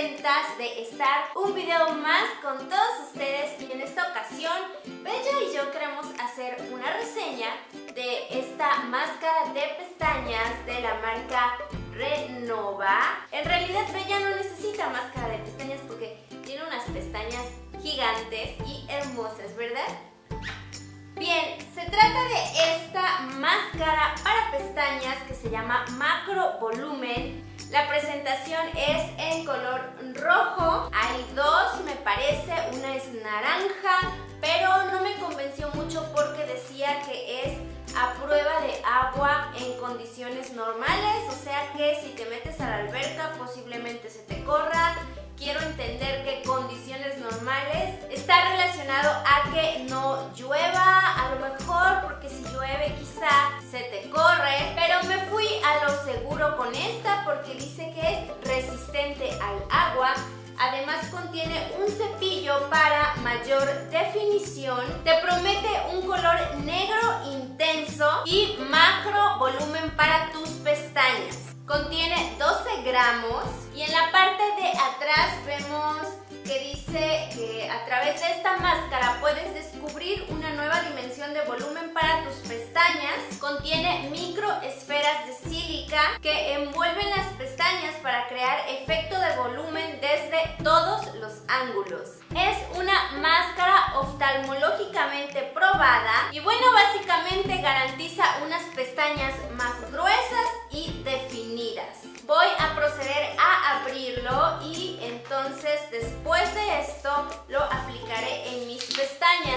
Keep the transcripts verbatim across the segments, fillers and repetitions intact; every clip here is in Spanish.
contentas de estar un video más con todos ustedes y en esta ocasión Bella y yo queremos hacer una reseña de esta máscara de pestañas de la marca Renova. En realidad Bella no necesita máscara de pestañas porque tiene unas pestañas gigantes y hermosas, ¿verdad? Bien, se trata de esta máscara para pestañas que se llama Macro Volumen. La presentación es en color rojo. Hay dos, me parece, una es naranja, pero no me convenció mucho porque decía que es a prueba de agua en condiciones normales, o sea que si te metes a la alberca posiblemente se te corra. Quiero entender que condiciones normales está relacionado a que no llueva, a lo mejor porque si llueve quizá se te corre, pero me fui a lo seguro con esta porque dice que es resistente al agua. Además contiene un cepillo para mayor definición, te promete un color negro intenso y macro volumen para tus pestañas. Contiene doce gramos y en la parte de atrás vemos que dice que a través de esta máscara puedes descubrir una nueva dimensión de volumen para tus pestañas. Contiene microesferas de sílica que envuelven las pestañas para crear efecto de volumen desde todos los ángulos. Es una máscara oftalmológicamente probada y bueno, básicamente garantiza unas pestañas más gruesas y definidas. Voy a proceder a abrirlo y entonces después de esto lo aplicaré en mis pestañas.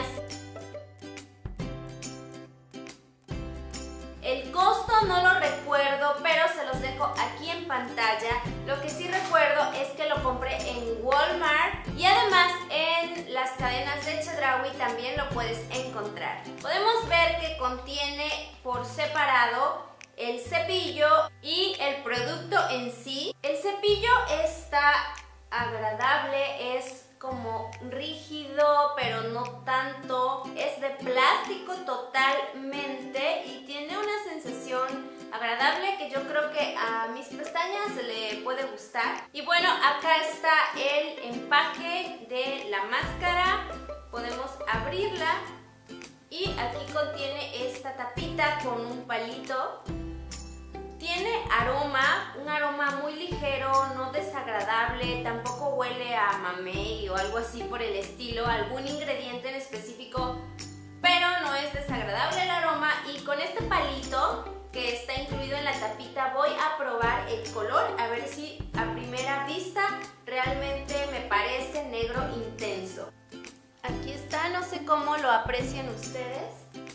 El costo no lo recuerdo, pero se los dejo aquí en pantalla. Lo que sí recuerdo es que lo compré en Walmart y además en las cadenas de Chedraui también lo puedes encontrar. Podemos ver que contiene por separado el cepillo y el producto en sí. El cepillo está agradable, es como rígido pero no tanto, es de plástico totalmente y tiene una sensación agradable que yo creo que a mis pestañas le puede gustar. Y bueno, acá está el empaque de la máscara, podemos abrirla y aquí contiene esta tapita con un palito. Tiene aroma, un aroma muy ligero, no desagradable, tampoco huele a mamey o algo así por el estilo, algún ingrediente en específico, pero no es desagradable el aroma. Y con este palito que está incluido en la tapita voy a probar el color, a ver si a primera vista realmente me parece negro intenso. Aquí está, no sé cómo lo aprecian ustedes.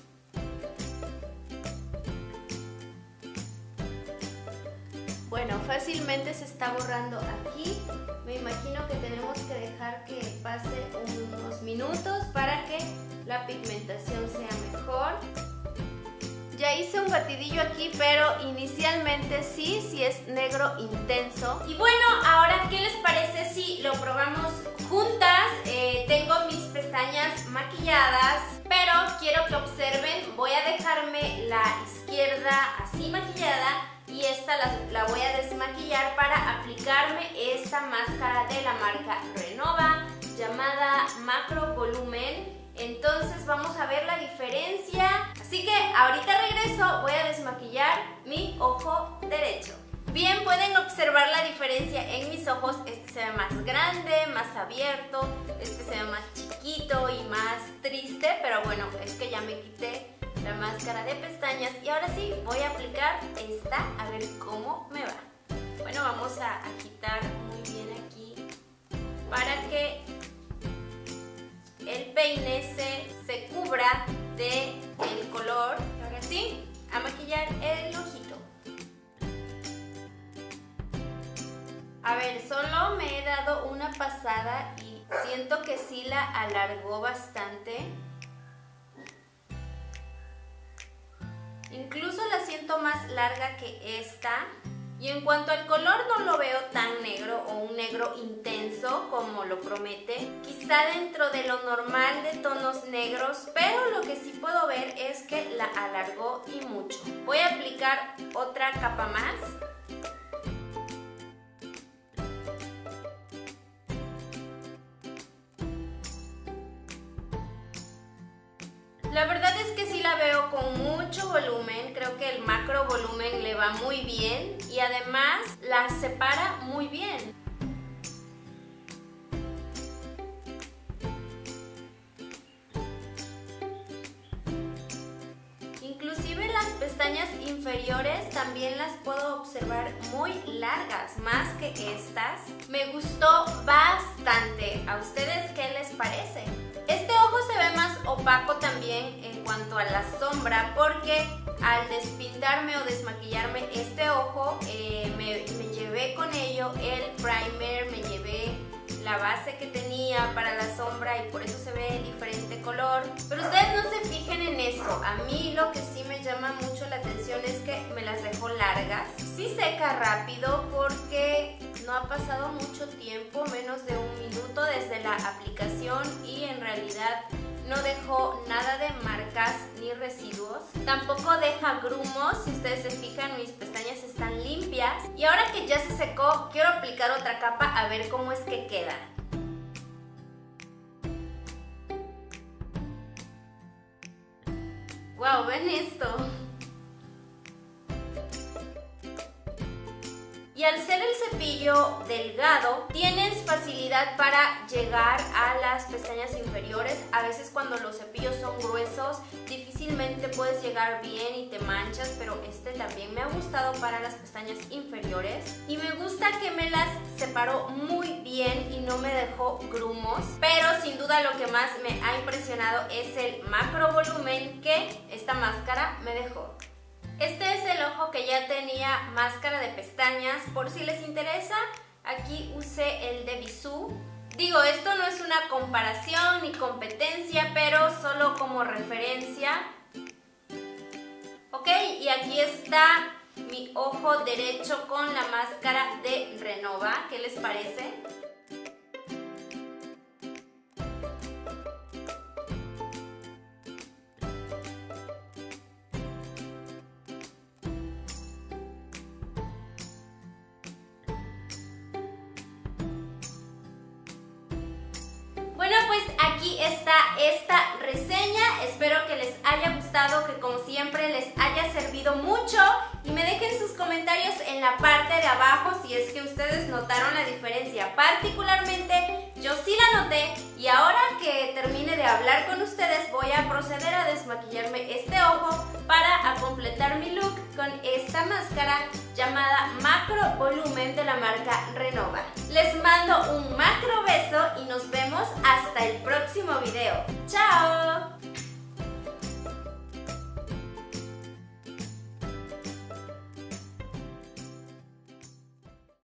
Bueno, fácilmente se está borrando aquí. Me imagino que tenemos que dejar que pase unos minutos para que la pigmentación sea mejor. Ya hice un batidillo aquí, pero inicialmente sí, sí es negro intenso. Y bueno, ahora, ¿qué les parece si lo probamos juntas? Eh, tengo mis pestañas maquilladas, pero quiero que observen. Voy a dejarme la izquierda así maquillada y esta la, la voy a desmaquillar para aplicarme esta máscara de la marca Renova llamada Macro Volumen. Entonces vamos a ver la diferencia. Así que ahorita regreso, voy a desmaquillar mi ojo derecho. Bien, pueden observar la diferencia en mis ojos. Este se ve más grande, más abierto, este se ve más chiquito y más triste, pero bueno, es que ya me quité la máscara de pestañas y ahora sí voy a aplicar esta a ver cómo me va. Bueno, vamos a agitar muy bien aquí para que el peine se, se cubra de el color. Y ahora sí, a maquillar el ojito. A ver, solo me he dado una pasada y siento que sí la alargó bastante. Incluso la siento más larga que esta. Y en cuanto al color no lo veo tan negro o un negro intenso como lo promete. Quizá dentro de lo normal de tonos negros, pero lo que sí puedo ver es que la alargó y mucho. Voy a aplicar otra capa más. La verdad es que sí la veo con mucho volumen, creo que el macro volumen le va muy bien y además la separa muy bien. Inclusive las pestañas inferiores también las puedo observar muy largas, más que estas. Me gustó bastante. ¿A ustedes qué les parece? Este ojo se ve más opaco también en cuanto a la sombra porque al despintarme o desmaquillarme este ojo eh, me, me llevé con ello el primer, me llevé la base que tenía para la sombra y por eso se ve de diferente color. Pero ustedes no se fijen en eso. A mí lo que sí me llama mucho la atención es que me las dejó largas. Sí seca rápido porque no ha pasado mucho tiempo, menos de un minuto desde la aplicación y en realidad no dejó nada de marcas ni residuos. Tampoco deja grumos, si ustedes se fijan mis pestañas están limpias. Y ahora que ya se secó, quiero aplicar otra capa a ver cómo es que queda. Wow, ¿ven esto? Y al ser el cepillo delgado, tienes facilidad para llegar a las pestañas inferiores. A veces cuando los cepillos son gruesos, difícilmente puedes llegar bien y te manchas, pero este también me ha gustado para las pestañas inferiores. Y me gusta que me las separó muy bien y no me dejó grumos. Pero sin duda lo que más me ha impresionado es el macro volumen que esta máscara me dejó. Este es el ojo que ya tenía máscara de pestañas, por si les interesa, aquí usé el de Bisú. Digo, esto no es una comparación ni competencia, pero solo como referencia. Ok, y aquí está mi ojo derecho con la máscara de Renova, ¿qué les parece? Bueno, pues aquí está esta reseña, espero que les haya gustado, que como siempre les haya servido mucho y me dejen sus comentarios en la parte de abajo si es que ustedes notaron la diferencia. Particularmente yo sí la noté y ahora que termine de hablar con ustedes voy a proceder a desmaquillarme este ojo para a completar mi look con esta máscara llamada Macro Volumen de la marca Renova. Les mando un macro beso y nos vemos hasta el próximo video. ¡Chao!